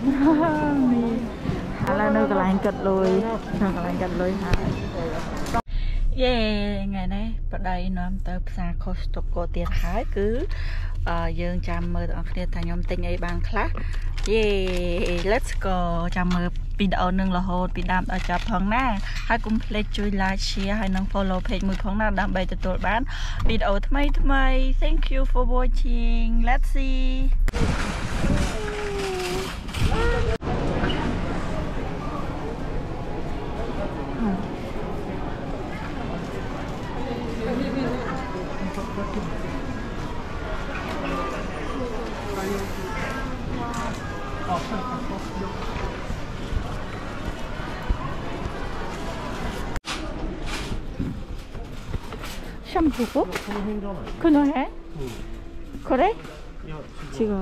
มีอะไรนึกอะไรกัดเลยนึกอะไรกัดเลยฮะเย่ไงเนี่ยประเดี๋ยวน้ำเติมซาโคสโตโกเตียนหายคือยืนจำมืออังเดียทางยมติงไอบางคลาเย่ let's go จำมือปีดเอาหนึ่งละโหดปีดำเอาจับท้องหน้าให้กุมเพลจุยไลค์แชร์ให้น้อง follow เพจมือของหน้าดำใบจะตัวบ้านปีดเอาทำไม thank you for watching let's see シャンプーこの辺これ違う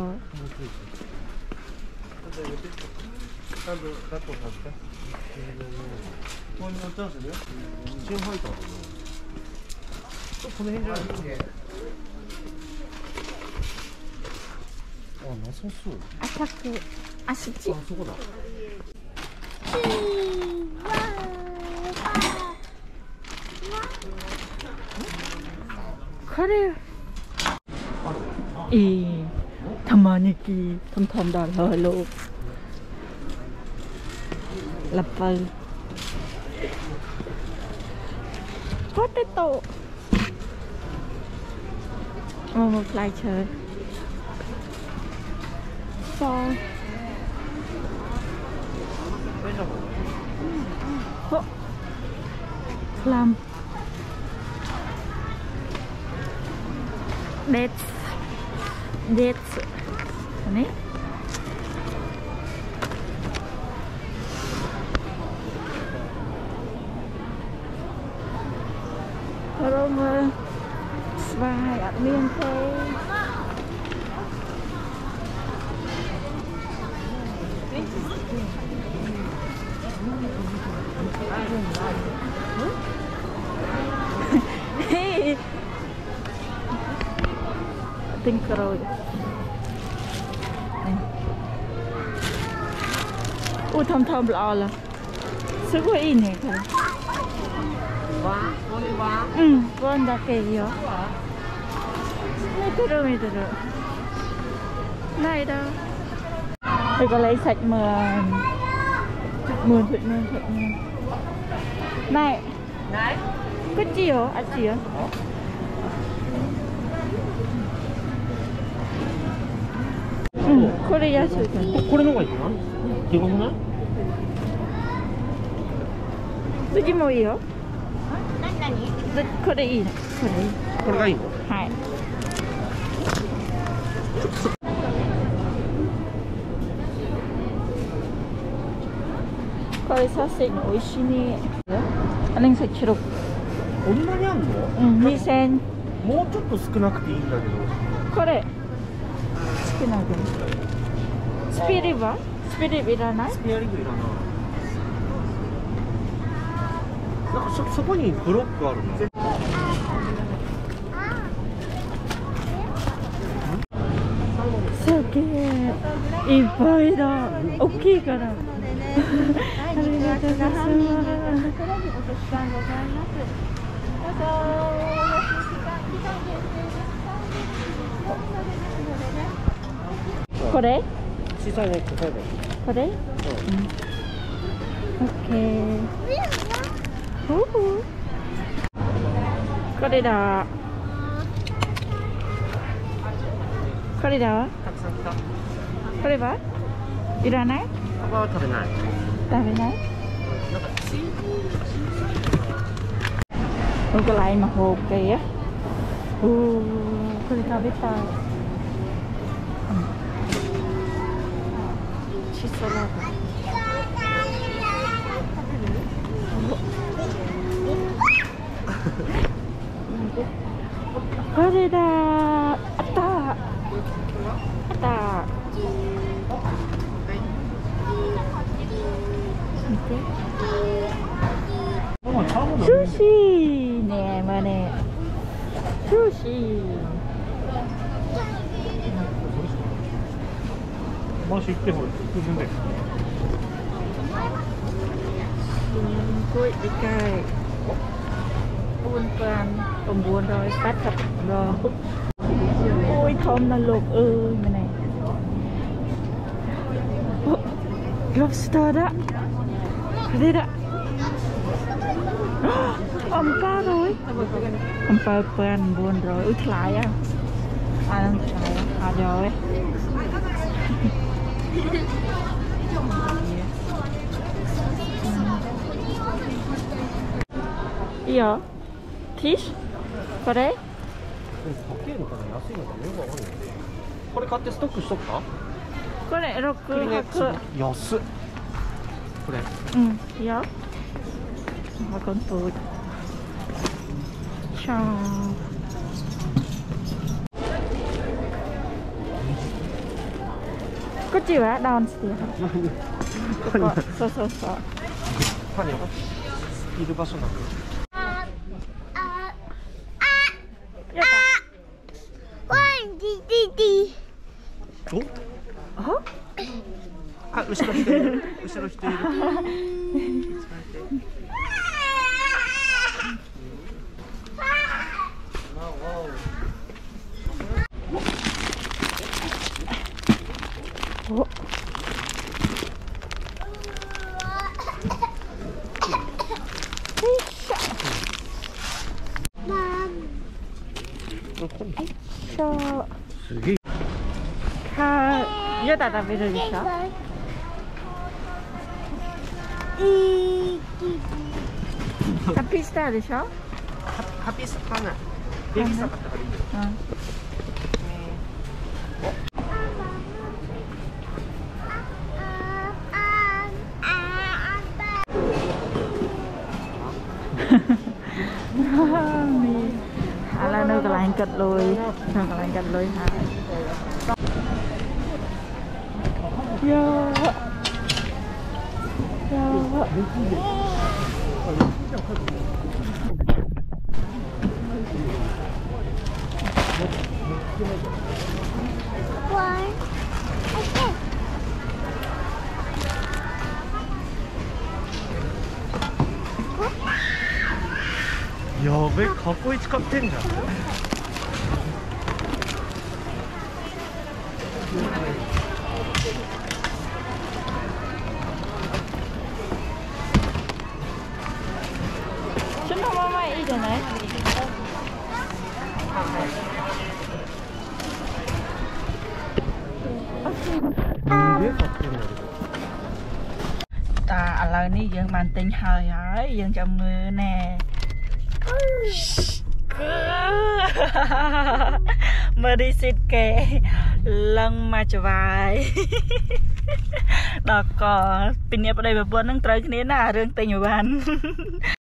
この辺じゃないあ、なさそう。あ、そっち。あ、そこだ。これ。玉ねぎ、ทำได้เลยลูกลับไปโปเตโต้มาฟลายเชยซอยโอ้พลัมเด็ดอันนี้เรามาสบายอัดเมียนเทติงกระโดดอู้ทำรอละすごいいいねこれワンだけいいよ見てるないだไปก็เลยใส่เมืองないこっちよあっちよこれ安いこれの方がいいかな手ごろない次もいいよこれいいねこれがいいのはいこれサセに美味しいねあれにさチロこんなにあんの 2000 もうちょっと少なくていいんだけどこれ少なくスピリいらないスペアリブいらないなんかそこにブロックあるのすげえいっぱいだ大きいからありがとうございますこれ小さいねこれオッケーこれだこれだたくさん来たこれはいらないパパは食べないなんかチーズมันก็ไล่มาโฮเกะこれ食べたいシソラーこれだあった見て寿司ねまあね寿司回し行ってほら進んでกล้วยไก่ปูนปานตมบัวดอยปัดกับรอโอ้ยทอมนรกมาไหนล็อบสเตอร์ดะเด็ดอะอมป้าร้อยอมป้าปานบัวร้อยอุ้ยทลายอ่ะนั่นทลายอ่ะย้อยいいよ。ティッシュこれ高いのかな安いのかなよくわかんないこれ買ってストックしとくかこれ6泊安っこれうんいいよมาคนปูดชอบก็จิ๋วดาวน์สเตียร์そうそうそうパンにいる場所なんであ、後ろ人いる。後ろ人いる。 お。 すげえ。 やだ食べるでしょ。ハッピースターでしょ。 ハッピースターね。ベビースター買ったからいいよ。 อะไรนึกอะไรกันเลยนึกอะไรกันเลยฮะเยอะเยやべえ、過去一使ってんじゃん。 そのままいいじゃない？ตาอะไรนี่ยังมันติงหายยังจำมือแน่มาดิสิทธิ์แกลังมาจวายดอกก่อปีนี้ประเดี๋ยวแบบบนนั่งเตยนี้น่ะเรื่องติงอยู่บ้าน